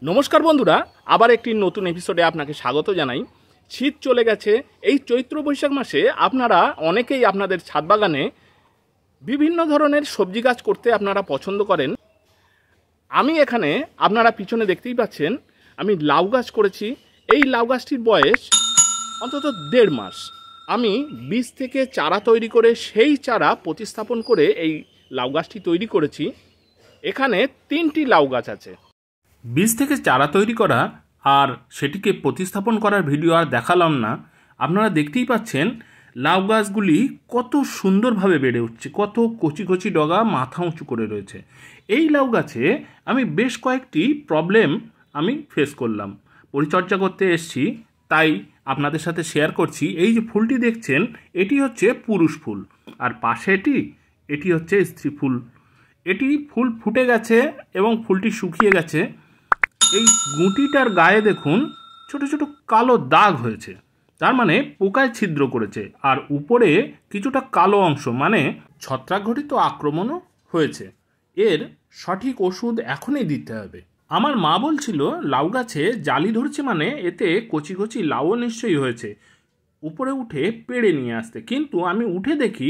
নমস্কার বন্ধুরা, আবার একটি নতুন এপিসোডে আপনাকে স্বাগত জানাই। শীত চলে গেছে। এই চৈত্র বৈশাখ মাসে আপনারা অনেকেই আপনাদের ছাদ বাগানে বিভিন্ন ধরনের সবজি গাছ করতে আপনারা পছন্দ করেন। আমি এখানে আপনারা পিছনে দেখতেই পাচ্ছেন, আমি লাউ গাছ করেছি। এই লাউ গাছটির বয়স অন্তত 1.5 মাস। আমি বীজ থেকে চারা তৈরি করে সেই চারা প্রতিস্থাপন করে এই লাউ গাছটি তৈরি করেছি। এখানে 3টি লাউ গাছ আছে। বীজ থেকে চারা তৈরি করা আর সেটিকে প্রতিস্থাপন করার ভিডিও আর দেখালাম না। আপনারা দেখতেই পাচ্ছেন লাউ গাছগুলি কত সুন্দরভাবে বেড়ে উঠছে, কত কচি কচি ডগা মাথা উঁচু করে রয়েছে। এই লাউ গাছে আমি বেশ কয়েকটি প্রবলেম আমি ফেস করলাম, পরিচর্যা করতে এসেছি, তাই আপনাদের সাথে শেয়ার করছি। এই যে ফুলটি দেখছেন, এটি হচ্ছে পুরুষ ফুল, আর পাশে এটি হচ্ছে স্ত্রী ফুল। এটি ফুল ফুটে গেছে এবং ফুলটি শুকিয়ে গেছে। এই গুঁটিটার গায়ে দেখুন ছোট ছোট কালো দাগ হয়েছে, তার মানে পোকায় ছিদ্র করেছে। আর উপরে কিছুটা কালো অংশ, মানে ছত্রাকঘটিত আক্রমণও হয়েছে। এর সঠিক ওষুধ এখনই দিতে হবে। আমার মা বলছিল লাউ গাছে জালি ধরছে মানে এতে কচি কচি লাউও নিশ্চয়ই হয়েছে, উপরে উঠে পেড়ে নিয়ে আসতে। কিন্তু আমি উঠে দেখি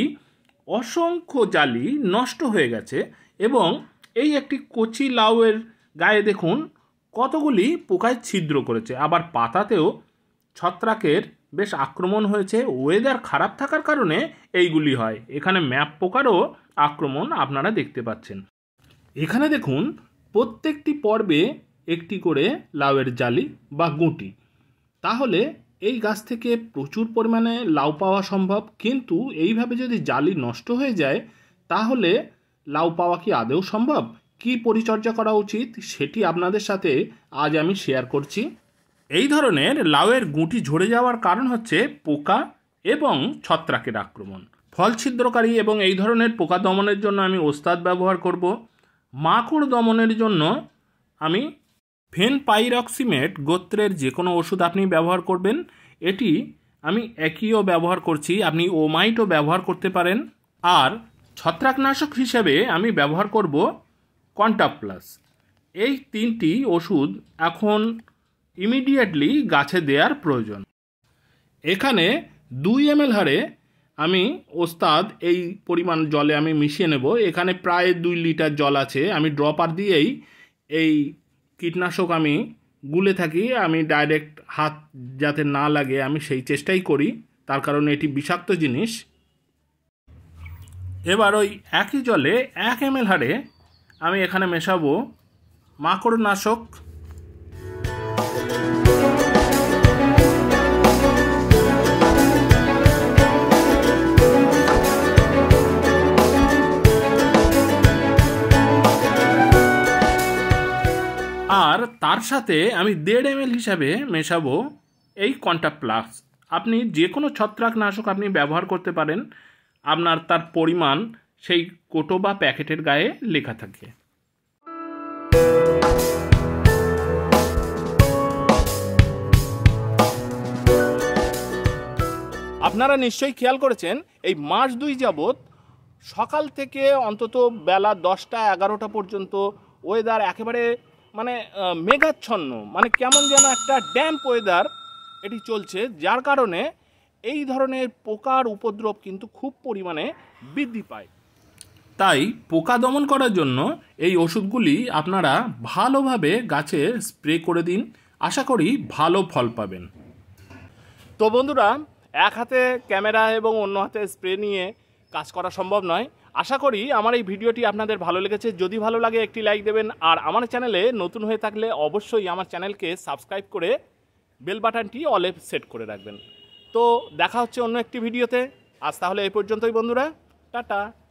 অসংখ্য জালি নষ্ট হয়ে গেছে এবং এই একটি কচি লাউয়ের গায়ে দেখুন কতগুলি পোকায় ছিদ্র করেছে। আবার পাতাতেও ছত্রাকের বেশ আক্রমণ হয়েছে। ওয়েদার খারাপ থাকার কারণে এইগুলি হয়। এখানে ম্যাপ পোকারও আক্রমণ আপনারা দেখতে পাচ্ছেন। এখানে দেখুন প্রত্যেকটি পর্বে একটি করে লাউয়ের জালি বা গুঁটি। তাহলে এই গাছ থেকে প্রচুর পরিমাণে লাউ পাওয়া সম্ভব। কিন্তু এইভাবে যদি জালি নষ্ট হয়ে যায় তাহলে লাউ পাওয়া কি আদৌ সম্ভব? কি পরিচর্যা করা উচিত সেটি আপনাদের সাথে আজ আমি শেয়ার করছি। এই ধরনের লাউয়ের গুঁটি ঝরে যাওয়ার কারণ হচ্ছে পোকা এবং ছত্রাকের আক্রমণ। ফল ছিদ্রকারী এবং এই ধরনের পোকা দমনের জন্য আমি ওস্তাদ ব্যবহার করব। মাকড় দমনের জন্য আমি ফেনপাইরক্সিমেট গোত্রের যে কোনো ওষুধ আপনি ব্যবহার করবেন। এটি আমি একইও ব্যবহার করছি, আপনি ওমাইটও ব্যবহার করতে পারেন। আর ছত্রাকনাশক হিসেবে আমি ব্যবহার করব কন্টাপ্লাস। এই 3টি ওষুধ এখন ইমিডিয়েটলি গাছে দেওয়ার প্রয়োজন। এখানে 2 ml হারে আমি ওস্তাদ এই পরিমাণ জলে আমি মিশিয়ে নেব। এখানে প্রায় 2 লিটার জল আছে। আমি ড্রপার দিয়েই এই কীটনাশক আমি গুলে থাকি। আমি ডাইরেক্ট হাত যাতে না লাগে আমি সেই চেষ্টাই করি, তার কারণ এটি বিষাক্ত জিনিস। এবার ওই একই জলে 1 ml হারে আমি এখানে মেশাবো মাকড়নাশক। আর তার সাথে আমি 1.5 ml হিসাবে মেশাবো এই কন্টাপ্লাস। আপনি যে কোনো ছত্রাকনাশক আপনি ব্যবহার করতে পারেন, আপনার তার পরিমাণ সেই কোটো বা প্যাকেটের গায়ে লেখা থাকে। আপনারা নিশ্চয়ই খেয়াল করেছেন এই মাস 2 যাবৎ সকাল থেকে অন্তত বেলা 10টা 11টা পর্যন্ত ওয়েদার একেবারে মানে মেঘাচ্ছন্ন, মানে কেমন যেন একটা ড্যাম্প ওয়েদার এটি চলছে, যার কারণে এই ধরনের পোকার উপদ্রব কিন্তু খুব পরিমাণে বৃদ্ধি পায়। তাই পোকা দমন করার জন্য এই ওষুধগুলি আপনারা ভালোভাবে গাছে স্প্রে করে দিন, আশা করি ভালো ফল পাবেন। তো বন্ধুরা, এক হাতে ক্যামেরা এবং অন্য হাতে স্প্রে নিয়ে কাজ করা সম্ভব নয়। আশা করি আমার এই ভিডিওটি আপনাদের ভালো লেগেছে। যদি ভালো লাগে একটি লাইক দেবেন, আর আমার চ্যানেলে নতুন হয়ে থাকলে অবশ্যই আমার চ্যানেলকে সাবস্ক্রাইব করে বেল বাটনটি অলে সেট করে রাখবেন। তো দেখা হচ্ছে অন্য একটি ভিডিওতে। আজ তাহলে এই পর্যন্তই বন্ধুরা, টাটা।